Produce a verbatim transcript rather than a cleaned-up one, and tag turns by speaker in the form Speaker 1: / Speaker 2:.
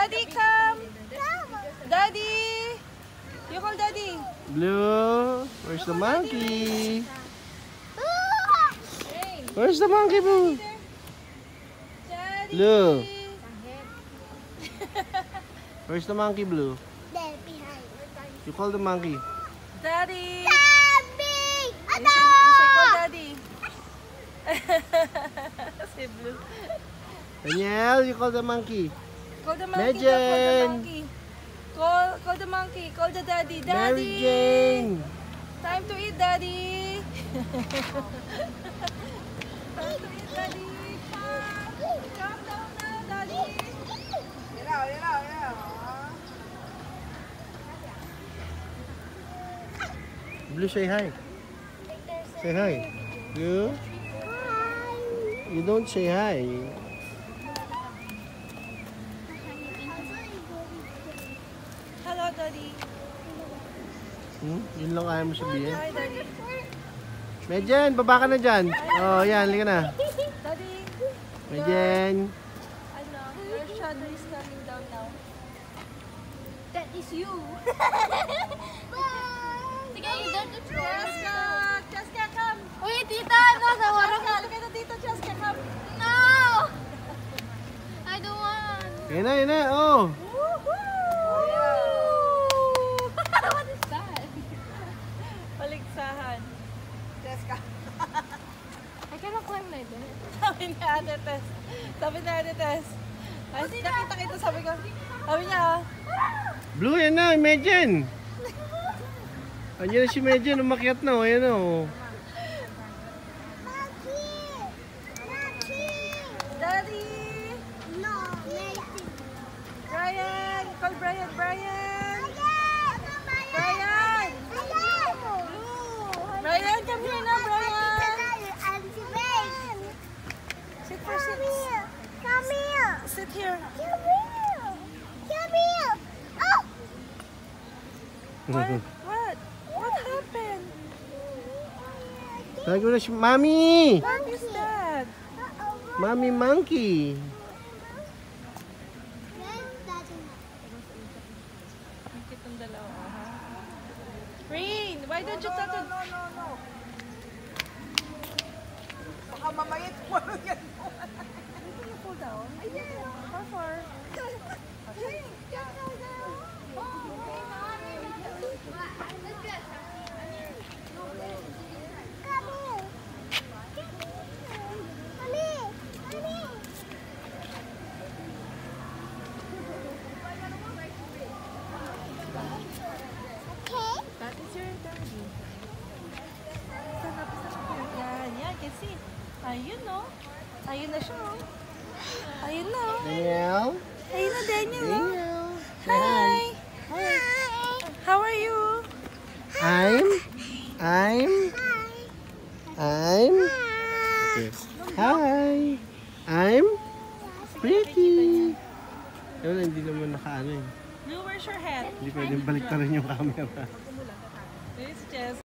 Speaker 1: Daddy, come. Daddy. You call Daddy.
Speaker 2: Blue, where's the monkey? Where's the monkey, Blue?
Speaker 1: Daddy.
Speaker 2: Blue. Where's the monkey, Blue?
Speaker 3: There, behind.
Speaker 2: You call the monkey.
Speaker 1: Daddy.
Speaker 3: Daddy!
Speaker 1: You say, you say call Daddy. Si Blue.
Speaker 2: Daniel, you call the monkey.
Speaker 1: Call the monkey.
Speaker 2: Mary
Speaker 1: Call the
Speaker 2: Jane.
Speaker 1: monkey. Call, call the monkey. Call the daddy. Daddy.
Speaker 2: Mary Jane.
Speaker 1: Time to eat, Daddy. Time to eat, Daddy. Come, come down now, Daddy. Get out, get out, get out.
Speaker 2: Blue, say hi. Say hi. Blue, you don't say hi.
Speaker 1: Hello, Daddy.
Speaker 2: Hmm? Yun lang kaya mo sabihin.
Speaker 1: Hi, Daddy.
Speaker 2: Medjen, baba ka na dyan. Oh, yan, halika na.
Speaker 1: Daddy.
Speaker 2: Medjen.
Speaker 1: Ano, your shadow is coming down now.
Speaker 3: That is you. Sige, you got the
Speaker 1: Cheska! Cheska, come!
Speaker 3: Uy, tita, no, sa warang.
Speaker 1: Cheska, look at dito, Cheska, come!
Speaker 3: No! I don't want.
Speaker 2: Yan na, yan na. Oh.
Speaker 3: What is that?
Speaker 1: Paligsahan. Cheska.
Speaker 3: I cannot climb like that.
Speaker 1: Sabi ni Ate Tess. Sabi ni Ate Tess. Ay, nakita kita, sabi ko. Sabi niya, ah.
Speaker 2: Blue, yan na, Medjen. Andiyan na si Medjen, umakyat na. Oh, yan na. Oh.
Speaker 1: Daddy!
Speaker 3: No,
Speaker 1: Brian! Call Brian! Brian! Brian! Brian, come here na, Brian! Sit for sit.
Speaker 3: Come here.
Speaker 1: Sit here.
Speaker 3: Come here. Come here. Oh!
Speaker 1: What? What? What happened?
Speaker 2: Tawag mo na si Mami!
Speaker 1: What is that?
Speaker 2: Mami Monkey!
Speaker 1: Bakit ang dalawa, ha? Rain, why don't you touch it? No, no, no. Baka mamayit mo yan. Dito you pull down? Ayan. How far? That is your daddy. Sarap, sarap. Yan, yan, can see. Ayun, no? Ayun na siya, oh. Ayun na, oh.
Speaker 2: Daniel?
Speaker 1: Ayun na, Daniel, oh.
Speaker 2: Daniel?
Speaker 1: Hi.
Speaker 3: Hi.
Speaker 1: How are you?
Speaker 2: I'm? I'm? I'm? Okay. Hi! I'm pretty! Yun, hindi naman nakaano eh.
Speaker 1: Blue, where's your hat?
Speaker 2: Hindi pwedeng baliktarin yung camera.
Speaker 1: This is Jess.